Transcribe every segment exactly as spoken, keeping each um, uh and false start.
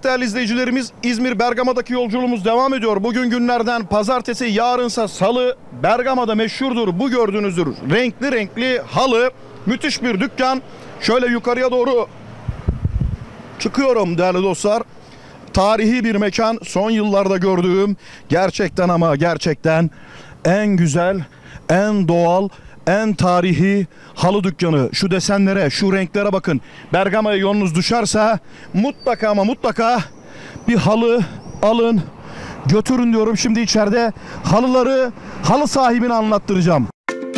değerli izleyicilerimiz, İzmir Bergama'daki yolculuğumuz devam ediyor. Bugün günlerden pazartesi, yarınsa salı. Bergama'da meşhurdur bu gördüğünüzdür. Renkli renkli halı. Müthiş bir dükkan. Şöyle yukarıya doğru çıkıyorum değerli dostlar. Tarihi bir mekan. Son yıllarda gördüğüm gerçekten ama gerçekten en güzel, en doğal, en tarihi halı dükkanı. Şu desenlere, şu renklere bakın. Bergama'ya yolunuz düşerse mutlaka ama mutlaka bir halı alın, götürün diyorum. Şimdi içeride halıları halı sahibine anlattıracağım.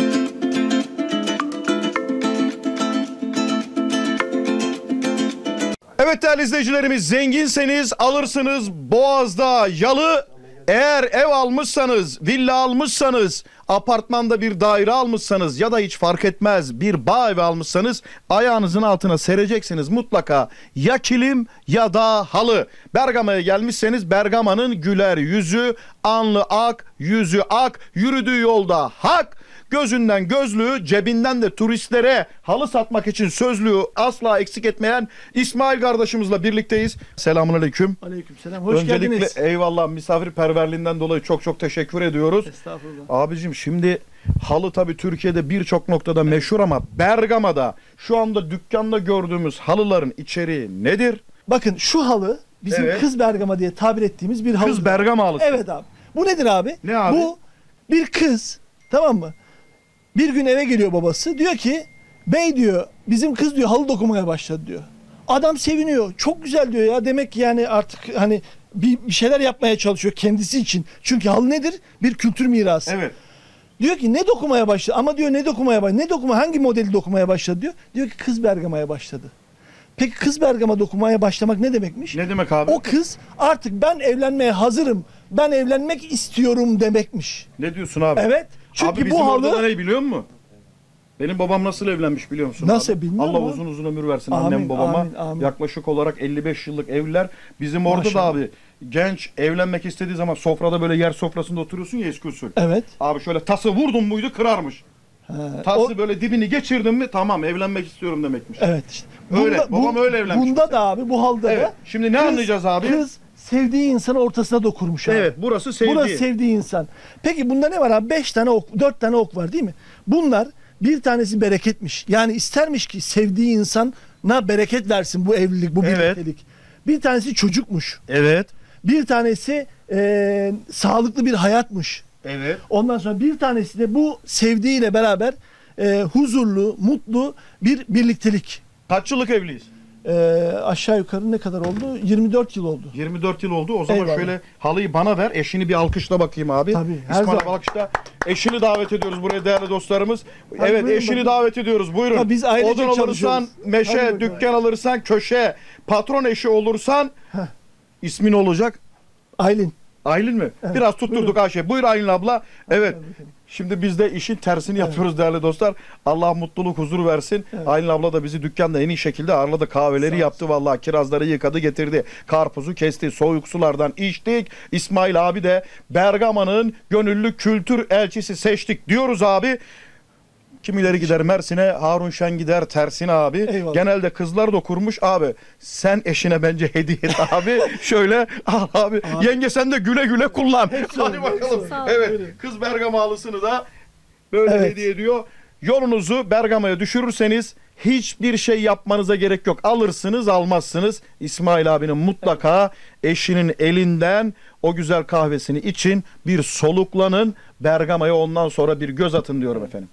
Evet değerli izleyicilerimiz, zenginseniz alırsınız Boğaz'da yalı. Eğer ev almışsanız, villa almışsanız, apartmanda bir daire almışsanız ya da hiç fark etmez bir bağ evi almışsanız ayağınızın altına sereceksiniz mutlaka ya kilim ya da halı. Bergama'ya gelmişseniz Bergama'nın güler yüzü, alnı ak, yüzü ak, yürüdüğü yolda hak. Gözünden gözlüğü, cebinden de turistlere halı satmak için sözlüğü asla eksik etmeyen İsmail kardeşimizle birlikteyiz. Selamünaleyküm. Aleykümselam. Hoş Öncelikle geldiniz. eyvallah, misafirperverliğinden dolayı çok çok teşekkür ediyoruz. Estağfurullah. Abicim şimdi halı tabii Türkiye'de birçok noktada meşhur ama Bergama'da şu anda dükkanda gördüğümüz halıların içeriği nedir? Bakın şu halı bizim Evet. kız Bergama diye tabir ettiğimiz bir halı. Kız Bergama halısı. Evet abi. Bu nedir abi? Ne abi? Bu bir kız, tamam mı? Bir gün eve geliyor babası. Diyor ki bey diyor bizim kız diyor halı dokumaya başladı diyor. Adam seviniyor. Çok güzel diyor ya. Demek ki yani artık hani bir, bir şeyler yapmaya çalışıyor kendisi için. Çünkü halı nedir? Bir kültür mirası. Evet. Diyor ki ne dokumaya başladı? Ama diyor ne dokumaya başladı? Ne dokuma? Hangi modeli dokumaya başladı diyor. Diyor ki kız Bergama'ya başladı. Peki kız Bergama dokumaya başlamak ne demekmiş? Ne demek abi? O kız artık ben evlenmeye hazırım. Ben evlenmek istiyorum demekmiş. Ne diyorsun abi? Evet. Çünkü Abi bizim bu orada da halı ne biliyor musun? Benim babam nasıl evlenmiş biliyor musun? Nasıl abi? bilmiyorum Allah abi. uzun uzun ömür versin Amin, annem babama. amin, amin. Yaklaşık olarak elli beş yıllık evliler. Bizim orada Maşallah. da abi genç evlenmek istediği zaman sofrada böyle yer sofrasında oturuyorsun ya eski usul. evet. Abi şöyle tası vurdun muydu kırarmış. He, Tası o- böyle dibini geçirdin mi tamam evlenmek istiyorum demekmiş. evet işte. Öyle, babam öyle evlenmiş Bunda mesela. da abi bu halda Evet. da Şimdi ne kız- anlayacağız abi? Kız sevdiği insanı ortasına dokurmuş abi. Evet, burası sevdiği. Burası sevdiği insan. Peki bunda ne var abi? Beş tane ok, dört tane ok var değil mi? Bunlar bir tanesi bereketmiş. Yani istermiş ki sevdiği insana bereket versin bu evlilik, bu Evet. birliktelik. Bir tanesi çocukmuş. Evet. Bir tanesi eee, sağlıklı bir hayatmış. Evet. Ondan sonra bir tanesi de bu sevdiğiyle beraber eee, huzurlu, mutlu bir birliktelik. Kaç yıllık evliyiz? Eee, aşağı yukarı ne kadar oldu? yirmi dört yıl oldu. yirmi dört yıl oldu. O zaman Eyvallah. şöyle halıyı bana ver. Eşini bir alkışla bakayım abi. Tabii, her İsmail zaman. alkışla. Eşini davet ediyoruz buraya değerli dostlarımız. Hadi evet buyurun eşini bakın. davet ediyoruz. Buyurun. Ha, biz ailecek Odun alırsan çalışıyoruz. Hadi meşe, bakalım. dükkan alırsan köşe, patron eşi olursan Heh. ismin olacak. Aylin. Aylin mi? Evet, Biraz tutturduk Ayşe. Buyur Aylin abla. Evet. Tabii, tabii. Şimdi biz de işin tersini yapıyoruz değerli dostlar. Allah mutluluk, huzur versin. Evet. Aylin abla da bizi dükkanda en iyi şekilde ağırladı. Kahveleri Sağ yaptı vallahi. Kirazları yıkadı getirdi. Karpuzu kesti. Soğuk sulardan içtik. İsmail abi de Bergama'nın gönüllü kültür elçisi seçtik diyoruz abi. Kimileri gider Mersin'e, Harun Şen gider tersine abi. Eyvallah. Genelde kızlar da kurmuş abi. Sen eşine bence hediye et abi. Şöyle al abi. Abi. Yenge sen de güle güle kullan. Hepsi Hadi olur, bakalım. hepsi olur. Sağ ol. Evet. Buyurun. Kız Bergama halısını da böyle Evet. hediye ediyor. Yolunuzu Bergama'ya düşürürseniz hiçbir şey yapmanıza gerek yok. Alırsınız almazsınız. İsmail abinin mutlaka eşinin elinden o güzel kahvesini için bir soluklanın. Bergama'ya ondan sonra bir göz atın diyorum efendim.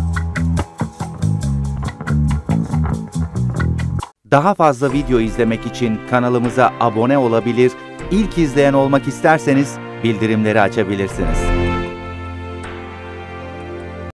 Daha fazla video izlemek için kanalımıza abone olabilir, ilk izleyen olmak isterseniz bildirimleri açabilirsiniz.